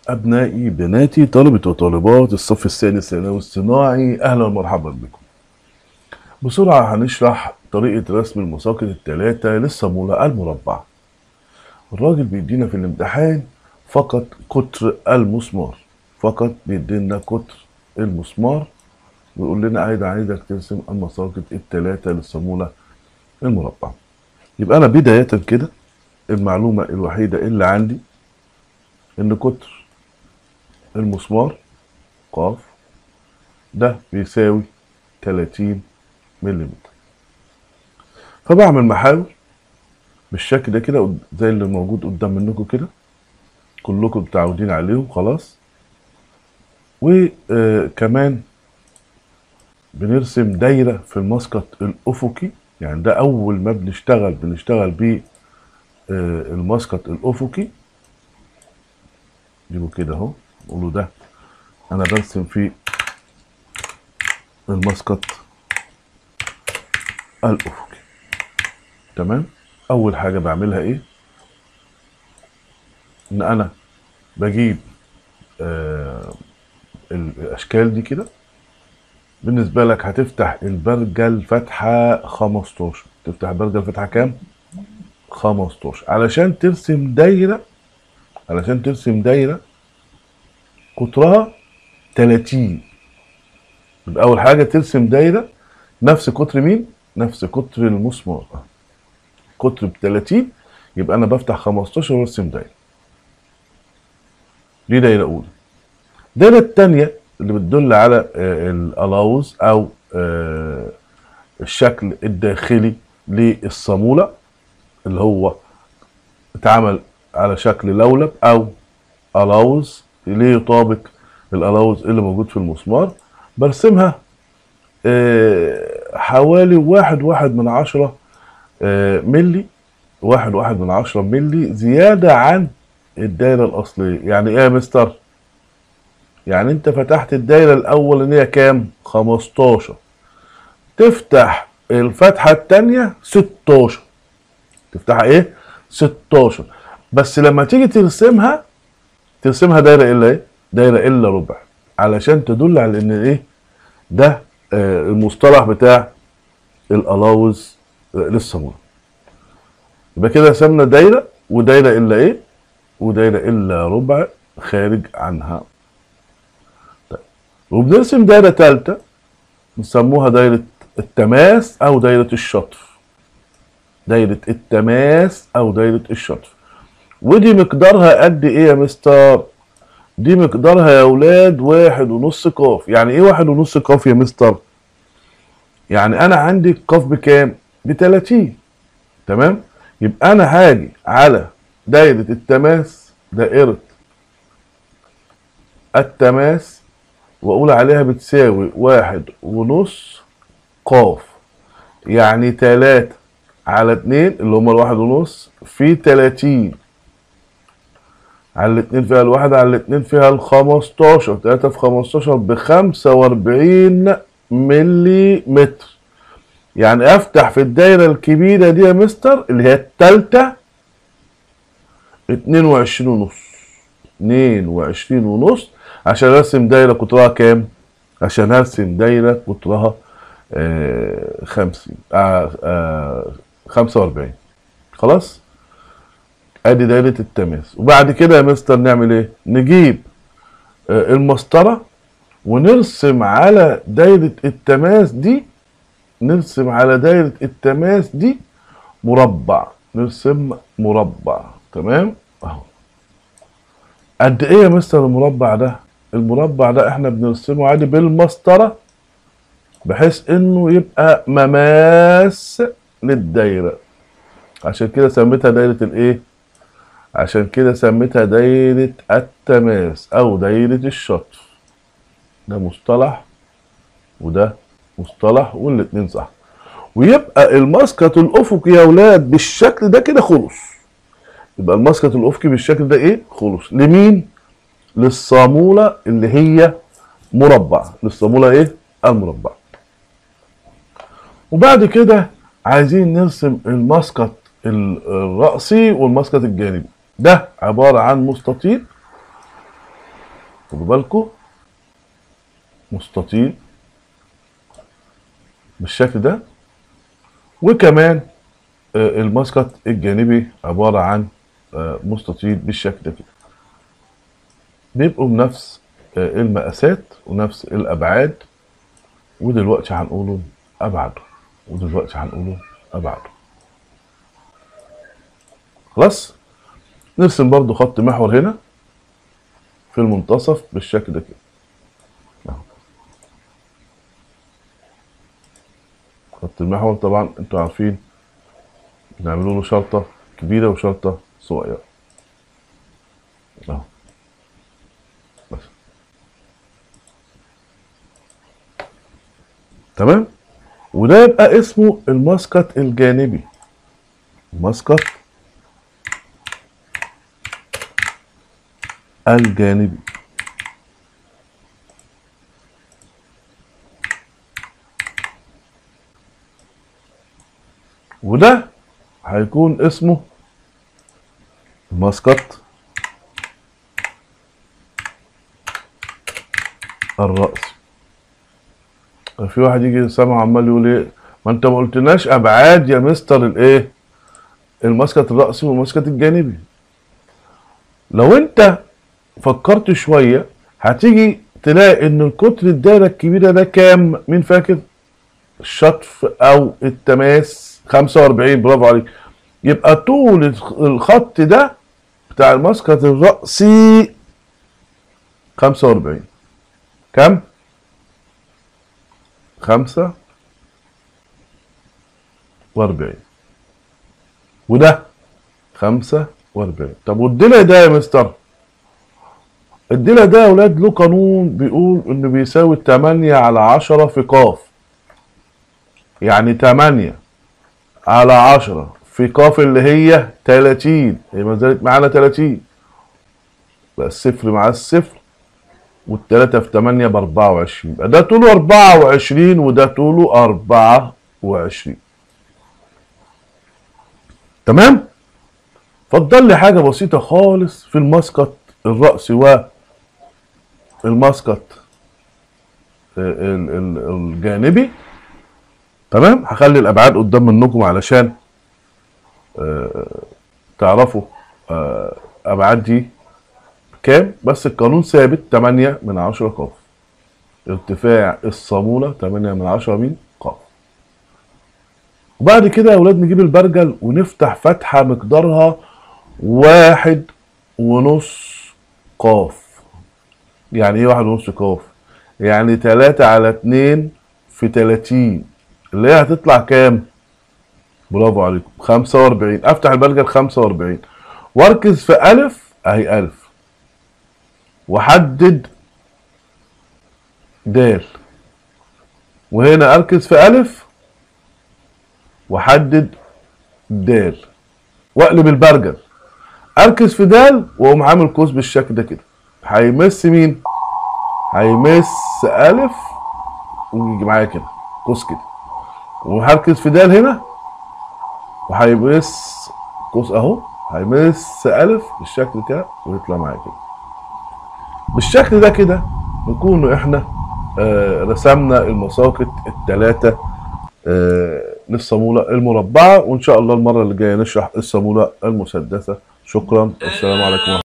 أبنائي بناتي طلبة وطالبات الصف السادس ثانوي الصناعي، أهلا ومرحبا بكم. بسرعة هنشرح طريقة رسم المساقط الثلاثة للصامولة المربعة. الراجل بيدينا في الامتحان فقط قطر المسمار، فقط بيدينا قطر المسمار ويقول لنا عايزك ترسم المساقط الثلاثة للصامولة المربعة. يبقى أنا بداية كده المعلومة الوحيدة اللي عندي إن قطر المسمار ق ده بيساوي 30 ملم. فبعمل محاور بالشكل ده كده زي اللي موجود قدام منكم كده، كلكم متعودين عليهم خلاص. وكمان بنرسم دايرة في المسقط الأفقي، يعني ده أول ما بنشتغل بيه المسقط الأفقي. نجيبه كده أهو، نقوله ده أنا برسم فيه المسقط الأفقي. تمام. أول حاجة بعملها إيه؟ إن أنا بجيب الأشكال دي كده. بالنسبة لك هتفتح البرجة الفتحة 15، تفتح البرجة الفتحة كام؟ 15 علشان ترسم دايرة قطرها 30. يبقى أول حاجة ترسم دايرة نفس قطر مين؟ نفس قطر المسمار، قطر ب30. يبقى أنا بفتح 15 وارسم دايرة. دي دايرة أولى. الدايرة التانية اللي بتدل على الألاوز أو الشكل الداخلي للصامولة، اللي هو اتعمل على شكل لولب او الاوز اللي يطابق الالاوز اللي موجود في المسمار. برسمها حوالي 1.1 ملي، 1.1 ملي زيادة عن الدايرة الأصلية. يعني إيه يا مستر؟ يعني أنت فتحت الدايرة الأولانية كام؟ 15، تفتح الفتحة التانية 16. تفتحها إيه؟ 16. بس لما تيجي ترسمها دايره الا ايه؟ دايره الا ربع، علشان تدل على ان ايه ده المصطلح بتاع الالاوز للصامولة. يبقى كده رسمنا دايره ودايره الا ايه؟ ودايره الا ربع خارج عنها. طيب، وبنرسم دايره ثالثه بنسموها دايره التماس او دايره الشطف. دايره التماس او دايره الشطف. ودي مقدارها قد ايه يا مستر؟ دي مقدارها يا اولاد 1.5 قاف. يعني ايه 1.5 قاف يا مستر؟ يعني انا عندي القاف بكام؟ ب30. تمام. يبقى انا هاجي على دايرة التماس، دائرة التماس، واقول عليها بتساوي 1.5 قاف. يعني 3 على 2 اللي هما 1.5 في 30 على 2 فيها الواحد على 2 فيها 15. 3 في 15 ب45 ملي متر. يعني افتح في الدايرة الكبيرة دي يا مستر اللي هي التالتة 22.5. 22.5 عشان ارسم دايرة قطرها كام؟ عشان ارسم دايرة قطرها 45. خلاص؟ ادي دايرة التماس. وبعد كده يا مستر نعمل ايه؟ نجيب المسطرة ونرسم على دايرة التماس دي، مربع. نرسم مربع. تمام اهو. قد ايه يا مستر المربع ده؟ المربع ده احنا بنرسمه عادي بالمسطرة بحيث انه يبقى مماس للدايرة. عشان كده سميتها دايرة الايه؟ عشان كده سميتها دايرة التماس او دايرة الشطف. ده مصطلح وده مصطلح والاتنين صح. ويبقى المسقط الافقي يا اولاد بالشكل ده كده خلص. يبقى المسقط الافقي بالشكل ده ايه؟ خلص. لمين؟ للصامولة اللي هي مربع. للصامولة ايه؟ المربع. وبعد كده عايزين نرسم المسقط الرأسي والمسقط الجانبي. ده عبارة عن مستطيل خدوا بالكم، مستطيل بالشكل ده. وكمان الماسكت الجانبي عبارة عن مستطيل بالشكل ده كده. بيبقوا بنفس المقاسات ونفس الأبعاد. ودلوقتي هنقوله أبعاده. خلاص. نرسم برضو خط محور هنا في المنتصف بالشكل ده كده. خط المحور طبعا انتوا عارفين بنعملوا له شرطة كبيرة وشرطة صغيرة اهو بس. تمام. وده يبقى اسمه الماسكت الجانبي. الماسكت الجانبي. وده هيكون اسمه الماسكت الرأسي. في واحد يجي سامع عمال يقول ايه، ما انت ما قلتناش ابعاد يا مستر الايه الماسكت الرأسي والماسكت الجانبي. لو انت فكرت شويه هتيجي تلاقي ان القطر الدايره الكبيره ده كام؟ مين فاكر؟ الشطف او التماس 45. برافو عليك. يبقى طول الخط ده بتاع الماسكت الرأسي 45. كم؟ 45. وده 45. طب والضلع ده يا مستر؟ الضلع ده يا ولاد له قانون بيقول انه بيساوي 8 على 10 في ق. يعني 8 على 10 في ق اللي هي 30. هي ما زالت معانا 30. بقى الصفر مع الصفر والتلاتة في 8 ب 24. يبقى ده طوله 24 وده طوله 24. تمام؟ فضل لي حاجة بسيطة خالص في الماسكت الرأسي والماسكت الجانبي. تمام؟ هخلي الأبعاد قدام منكم علشان تعرفوا أبعاد دي كام. بس القانون ثابت 8 من 10 ق. ارتفاع الصامولة 8 من 10 من ق. وبعد كده يا ولاد نجيب البرجل ونفتح فتحة مقدارها 1.5 ق. يعني ايه 1.5 ق؟ يعني 3 على 2 في 30 اللي هي هتطلع كام؟ برافو عليكم 45. افتح البرجل 45 واركز في ألف اهي ألف وحدد دال. وهنا اركز في ألف وحدد دال واقلب البرجل اركز في دال واقوم عامل قوس بالشكل ده كده. هيمس مين؟ هيمس ألف ويجي معايا كده قوس كده. وهركز في دال هنا وهيمس قوس اهو. هيمس ألف بالشكل كده ويطلع معايا كده. بالشكل ده كده نكون احنا رسمنا المساقط الثلاثة للصامولة المربعة. وان شاء الله المرة اللي جاية نشرح الصامولة المسدسة. شكرا والسلام عليكم.